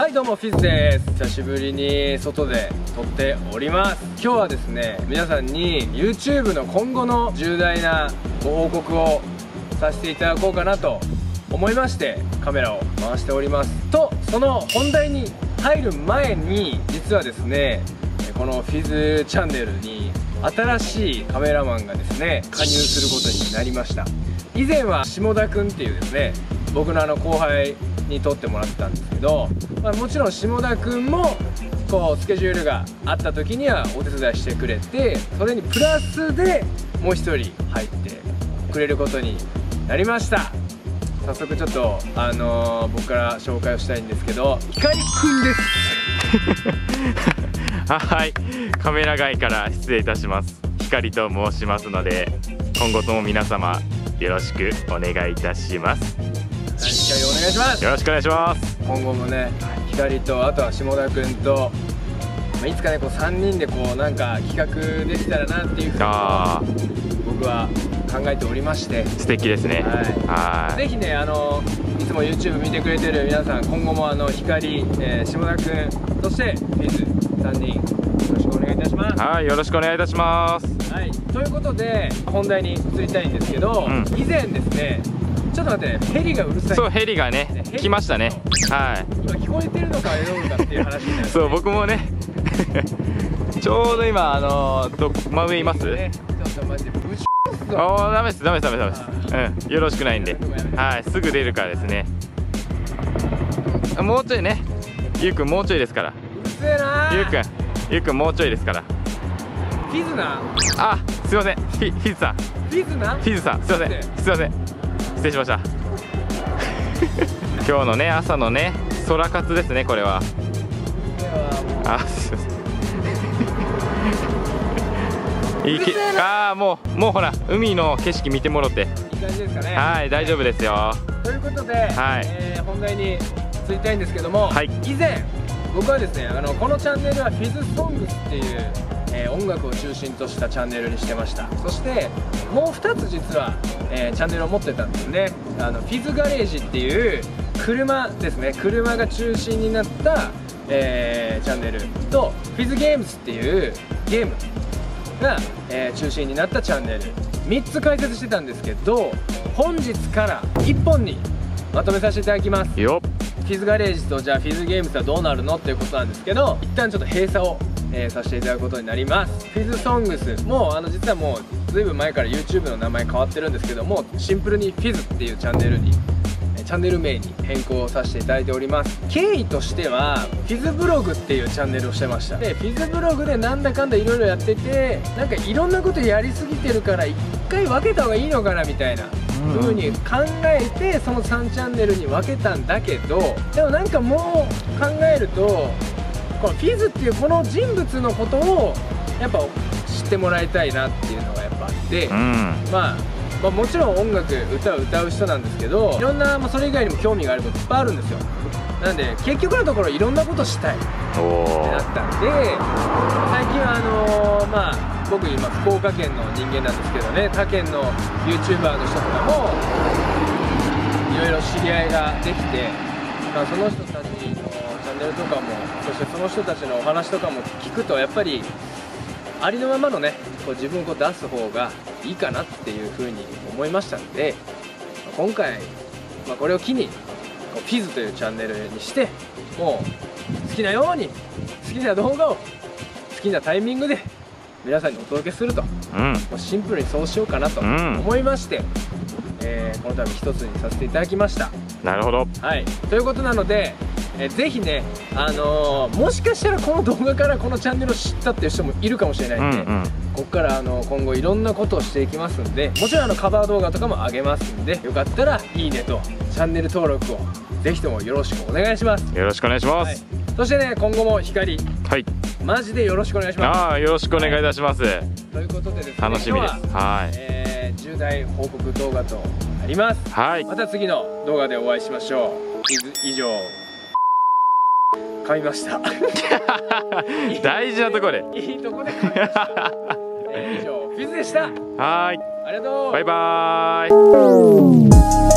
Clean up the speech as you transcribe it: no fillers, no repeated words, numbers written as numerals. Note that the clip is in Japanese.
はい、どうもフィズです。久しぶりに外で撮っております。今日はですね、皆さんに YouTube の今後の重大なご報告をさせていただこうかなと思いましてカメラを回しております。と、その本題に入る前に、実はですね、このフィズチャンネルに新しいカメラマンがですね、加入することになりました。以前は下田くんっていうですね、僕の後輩に撮ってもらってたんですけど、もちろん下田くんもこうスケジュールがあった時にはお手伝いしてくれて、それにプラスでもう一人入ってくれることになりました。早速ちょっと僕から紹介をしたいんですけど、ひかりくんですはい、カメラ街から失礼いたします。ひかりと申しますので、今後とも皆様よろしくお願いいたします。 ひかりお願いします。 よろしくお願いします。 今後もね、ひかりとあとは下田くんと、いつかねこう3人でこうなんか企画できたらなっていうふうに僕は考えておりまして。 素敵ですね。 はい。ぜひね、いつも YouTube 見てくれてる皆さん、今後もひかり、下田くん、そしてフィズ3人よろしくお願いいたします。 はい、よろしくお願いいたします。 はい、ということで本題に移りたいんですけど、以前ですね、ちょっと待って、ヘリがうるさい。 そう、ヘリがね来ましたね。はい。 今聞こえてるのかどうかっていう話になる。 そう、僕もねちょうど今真上います。 ちょっとマジでブチッと。 ああ、ダメです。よろしくないんで、はい、すぐ出るからですね。もうちょいね、ゆうくんもうちょいですから。 うるせえなー。 ゆうくんもうちょいですから。 フィズな。 あ、すいません、フィズさん。 フィズな。 フィズさん、すいません、失礼しました今日のね、朝のね、空活ですね、これは。あ、すいませんいいけ、もうほら、海の景色見てもろて。いい感じですかね。 はい、大丈夫ですよ。 ということで、本題に移りたいんですけども、以前僕はですね、このチャンネルはフィズソングスっていう、音楽を中心としたチャンネルにしてました。そしてもう2つ実は、チャンネルを持ってたんですね。フィズガレージっていう車ですね、車が中心になった、チャンネルと、フィズゲームズっていうゲームが、中心になったチャンネル、3つ解説してたんですけど、本日から1本にまとめさせていただきますよ。フィズガレージとじゃあフィズゲームズはどうなるのっていうことなんですけど、一旦ちょっと閉鎖を、させていただくことになります。フィズソングスも実はもうずいぶん前から YouTube の名前変わってるんですけども、シンプルにフィズっていうチャンネル名に変更させていただいております。経緯としてはフィズブログっていうチャンネルをしてました。でフィズブログでなんだかんだいろいろやってて、なんかいろんなことやりすぎてるから一回分けた方がいいのかなみたいな風に考えて、その3チャンネルに分けたんだけど、でもなんかもう考えると、このフィズっていうこの人物のことをやっぱ知ってもらいたいなっていうのがやっぱあって、もちろん音楽歌を歌う人なんですけど、いろんな、それ以外にも興味があることいっぱいあるんですよ。なんで結局のところいろんなことしたいってなったんで、最近は僕今福岡県の人間なんですけどね、他県の YouTuber の人とかもいろいろ知り合いができて、その人たちのチャンネルとかも、そしてその人たちのお話とかも聞くと、やっぱりありのままのね、こう自分をこう出す方がいいかなっていうふうに思いましたので、今回、これを機にフィズというチャンネルにして、もう好きなように好きな動画を好きなタイミングで皆さんにお届けすると、もうシンプルにそうしようかなと思いまして、この度一つにさせていただきました。 なるほど。 はい、ということなので、ぜひね、もしかしたらこの動画からこのチャンネルを知ったっていう人もいるかもしれないんで、ここから今後いろんなことをしていきますんで、もちろんカバー動画とかも上げますんで、よかったらいいねとチャンネル登録をぜひともよろしくお願いします。 よろしくお願いします。 そしてね、今後も光、マジでよろしくお願いします。 よろしくお願いいたします。 ということでですね、 楽しみです。 重大報告動画となります。また次の動画でお会いしましょう。以上、噛みました大事なところでいいとこで噛みました以上、フィズでした。 ありがとう。 バイバーイ。